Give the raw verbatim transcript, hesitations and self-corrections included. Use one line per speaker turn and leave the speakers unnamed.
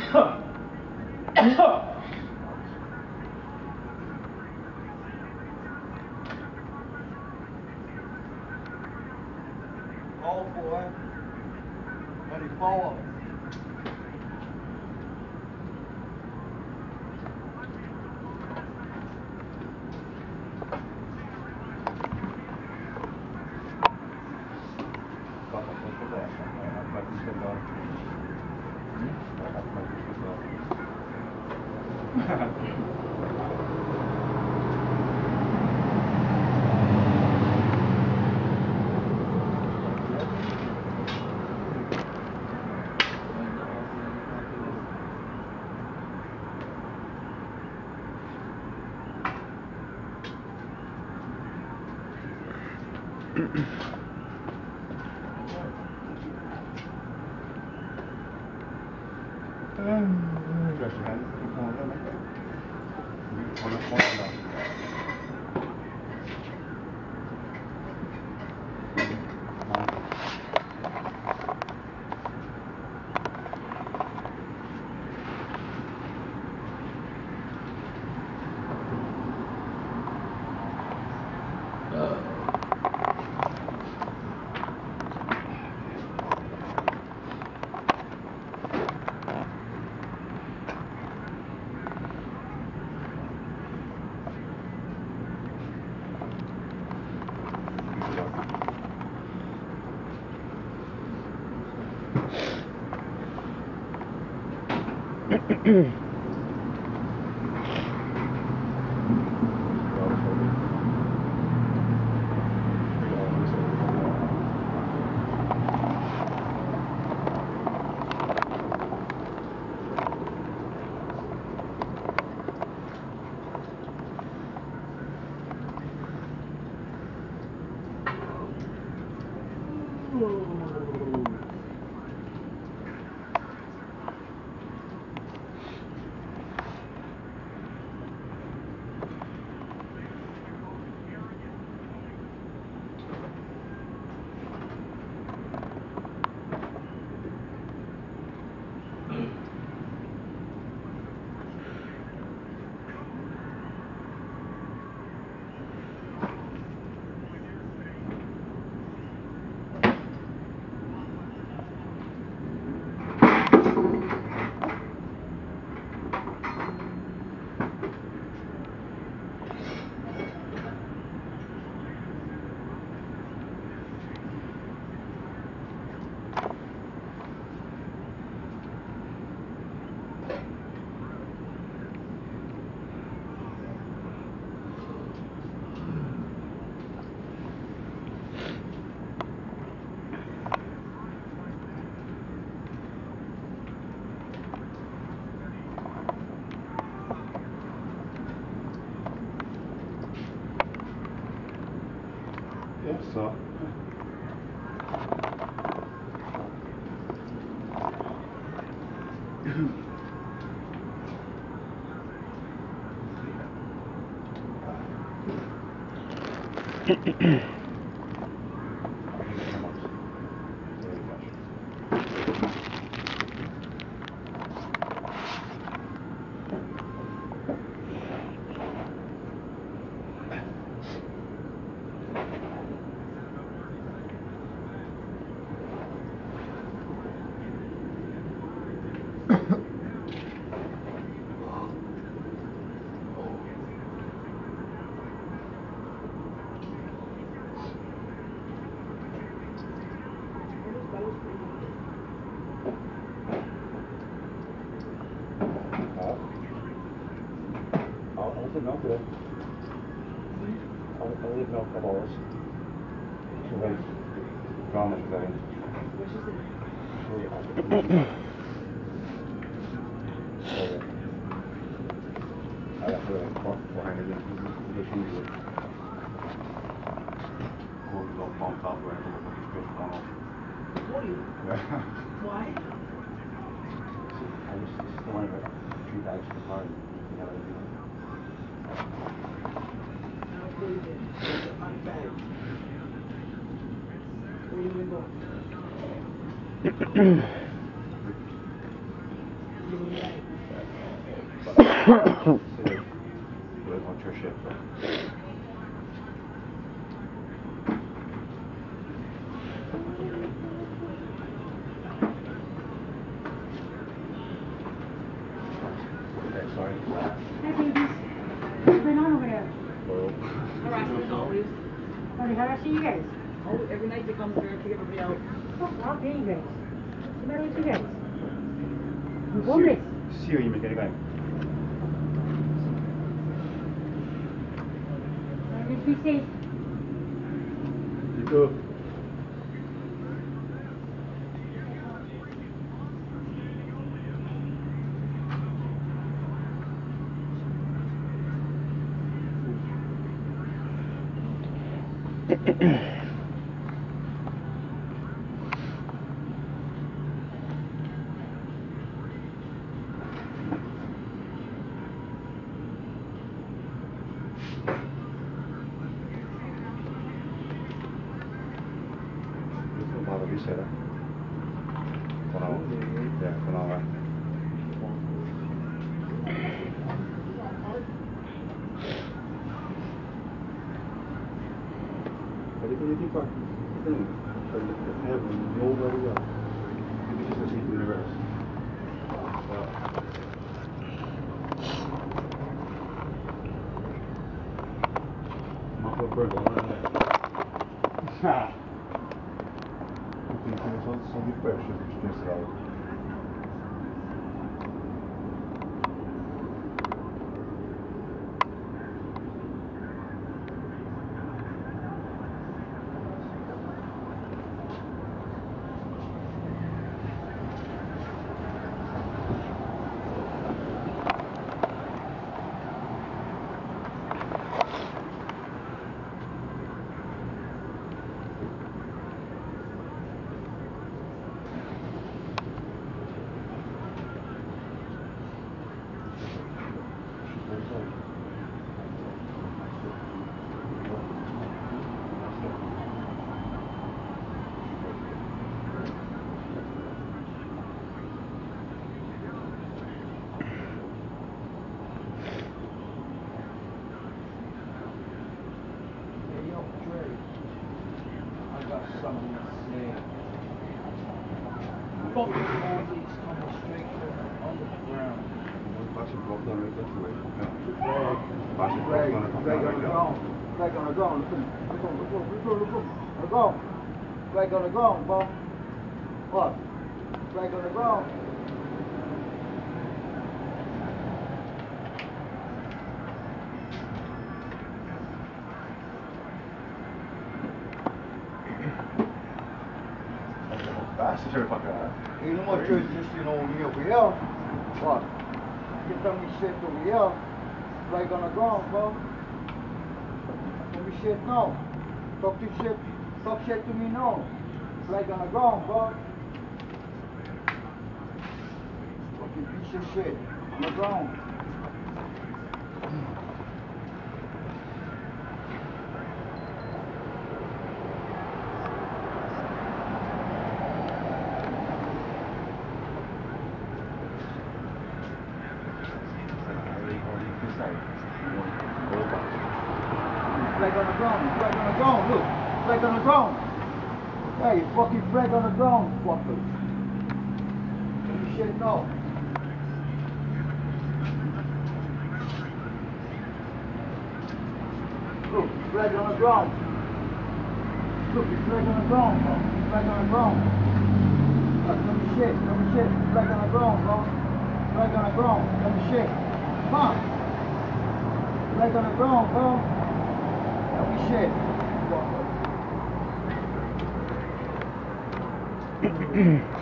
Fall boy. Let him fall.
Yes, sir. I didn't know today. I, I didn't know a couple hours. She went gone today.
What's she saying?
She I I got her like behind the the usual. All the little bumped up where the fucking fifth gone off.
For you?
Yeah.
Why?
I was still wearing like three bags for the car and yeah, I didn't know.
I don't believe it. It's a fun fact. Where you gonna go? You gonna
C'est le venture chef. Okay, sorry.
Hi, babies. What's going on over there?
Well,
Harassment always.
Oh, they harass you guys?
Oh, every night they come there to kick everybody out.
Fuck off, you guys. What's the matter with you guys? I'm
see,
homeless.
see you, mechanic.
Just be safe.
You too. Vado di sera. Con la, yeah, con la. Everything you think of, thing, have nobody else. You just see the universe. Muffler burger. Ha! São, são diversos os pensados.
Something to say. Fucking police coming straight from the underground.
Passe o bloco da noite da tua.
Greg,
Passe o bloco
Greg,
da noite.
Greg on the ground. Greg on the ground. Look, look, look, look, look, look, look, on the ground. Greg on the ground, bro. What? Greg on the ground.
That's the fuck out.
Ain't no more church just, you know, me over here. What? You tell me shit over here. Right on the ground, bro. Tell me shit now. Talk to shit. Talk shit to me now. Right on the ground, bro. Fucking piece of shit. On the ground. Flag on the ground, flag on the ground, look, flag on the ground. Hey, fucking flag on the ground, fuckers. Give me shit now. Look, flag on the ground. Look, it's flag on the ground, bro. Flag on the ground. Uh, give me shit, give me shit. Flag on the ground, bro. Flag on the ground, give me shit. Come on. Flag on the ground, bro. Shit.